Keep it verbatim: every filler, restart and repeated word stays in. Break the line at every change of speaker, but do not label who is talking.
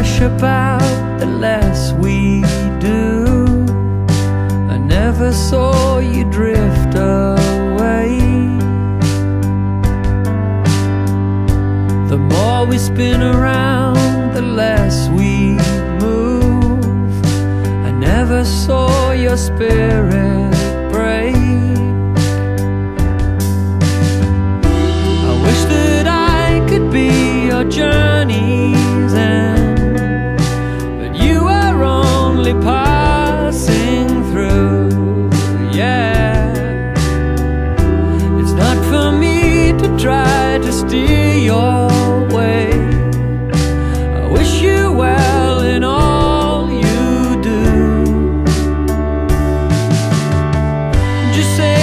rush about, the less we do. I never saw you drift away. The more we spin around, the less we move. I never saw your spirit break. I wish that I could be your journey's end, but you are only passing through. Yeah, it's not for me to try to steer your way. I wish you well in all you do. Just say